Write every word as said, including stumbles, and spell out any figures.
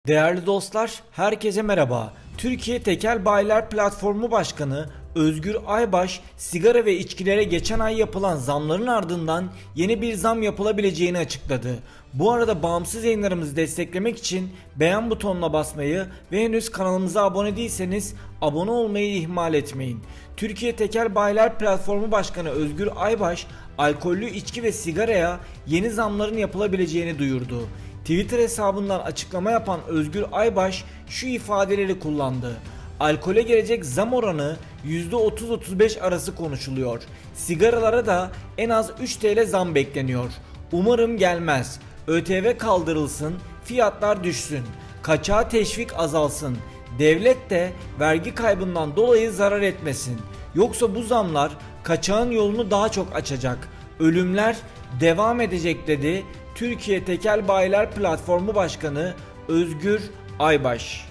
Değerli dostlar, herkese merhaba. Türkiye Tekel Bayiler Platformu Başkanı Özgür Aybaş, sigara ve içkilere geçen ay yapılan zamların ardından yeni bir zam yapılabileceğini açıkladı. Bu arada bağımsız yayınlarımızı desteklemek için beğen butonuna basmayı ve henüz kanalımıza abone değilseniz abone olmayı ihmal etmeyin. Türkiye Tekel Bayiler Platformu Başkanı Özgür Aybaş, alkollü içki ve sigaraya yeni zamların yapılabileceğini duyurdu. Twitter hesabından açıklama yapan Özgür Aybaş şu ifadeleri kullandı. Alkole gelecek zam oranı yüzde otuz otuz beş arası konuşuluyor. Sigaralara da en az üç TL zam bekleniyor. Umarım gelmez. ÖTV kaldırılsın, fiyatlar düşsün. Kaçağa teşvik azalsın. Devlet de vergi kaybından dolayı zarar etmesin. Yoksa bu zamlar kaçağın yolunu daha çok açacak. Ölümler devam edecek dedi Türkiye Tekel Bayiler Platformu Başkanı Özgür Aybaş.